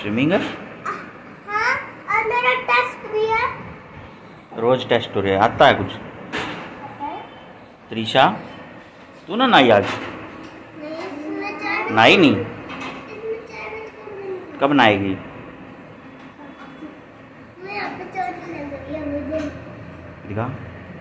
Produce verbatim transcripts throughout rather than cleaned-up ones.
Swimming है? हाँ, और मेरा टेस्ट भी है। रोज टेस्ट हो रहा है, आता है कुछ? त्रिशा तू ना नहाई आज? नहाई नहीं? कब नहाएगी? दिखा।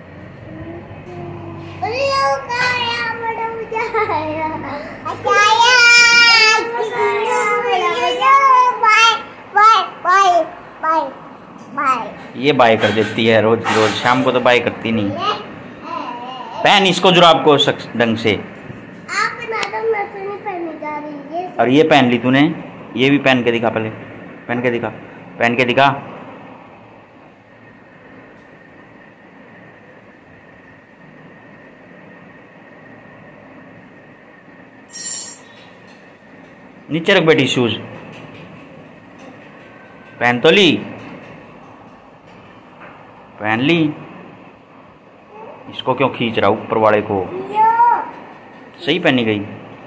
ये बाय कर देती है रोज रोज, शाम को तो बाय करती नहीं। पहन इसको जुराब को ढंग से। आप ना तो मैं से नहीं पहनने जा रही है। और ये पहन ली तूने, ये भी पहन के दिखा, पहले पहन के दिखा, पहन के दिखा। नीचे रख बेटी शूज, पहन तो ली, पहन ली। इसको क्यों खींच रहा ऊपर वाले को? सही पहनी गई।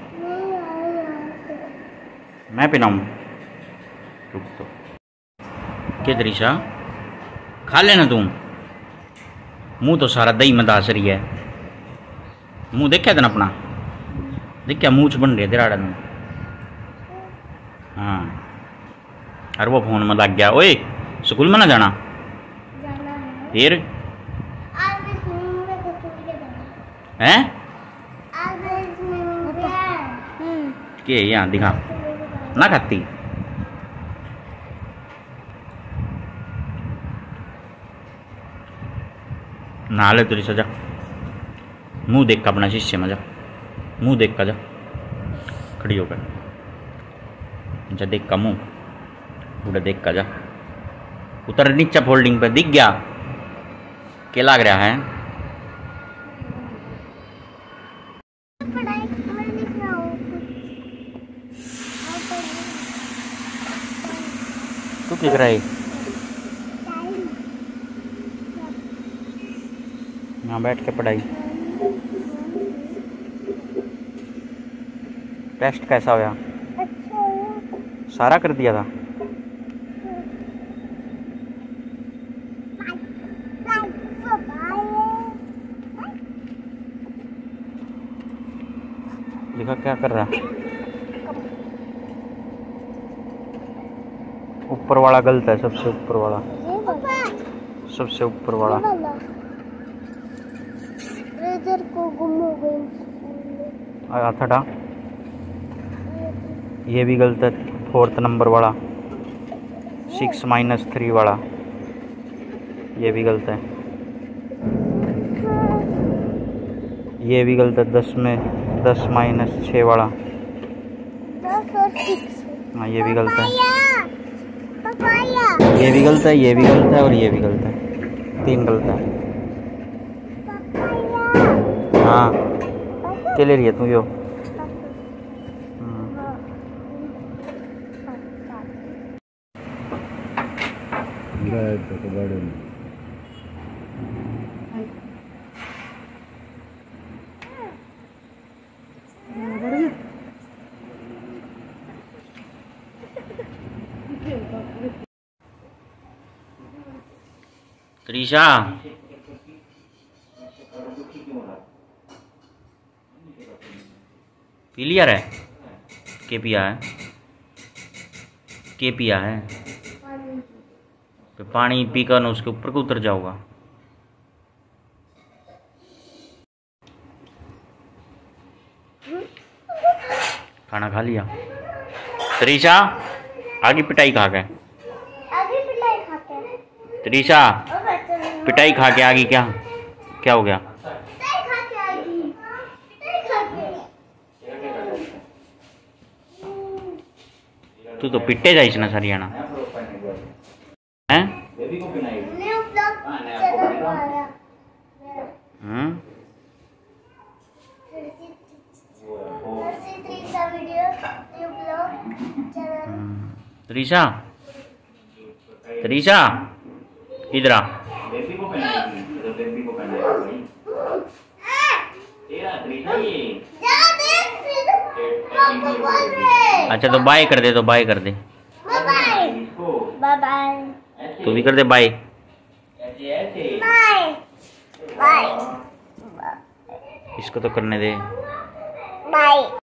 मैं पहनाऊं? रुक तो। क्या त्रिशा खा लेना तुम? मुंह तो सारा दही में दास रही है। मुंह देखा था ना अपना? देखा मुंह च बन रहे तेरा में। हाँ, और वो फोन में लग गया। ओए स्कूल में ना जाना? फिर हैं? के यहाँ दिखा ना खाती। नहा ले तुरी सजा, मुंह देख का अपना शीशे में जा, मुंह देख का जा, खड़ी होकर जा, देख का मुंह पूरा देख का जा। उतर नीचे फोल्डिंग पे, दिख गया क्या लग रहा है? तू क्या कर रहा है? यहाँ बैठ के पढ़ाई। टेस्ट कैसा होया? सारा कर दिया था? देखा क्या कर रहा है? ऊपर वाला गलत है, सबसे ऊपर वाला, सबसे ऊपर वाला। थड़ा ये भी गलत है, फोर्थ नंबर वाला, सिक्स माइनस थ्री वाला, ये भी गलत है। ये भी गलत है, दस में दस माइनस छः वाला। हाँ ये भी गलत है, ये भी गलत है, ये भी गलत है और ये भी गलत है। तीन गलत है। हाँ क्या ले रही है तू? यो त्रिशा पी लिया रे? के पिया है? के पिया है? तो पानी पीकर ना उसके ऊपर को उतर जाओगा। खाना खा लिया? त्रिशा आगे पिटाई खा के, त्रिशा पिटाई खा के आगे क्या क्या हो गया? तू तो पिटे जाइस ना सरियाना हैं? हम्म त्रिशा, त्रिशा इधर आ। अच्छा तो बाय कर दे, तो बाय कर दे। Bye bye. तू भी कर दे बाय बाय बाय। इसको तो करने दे बाय।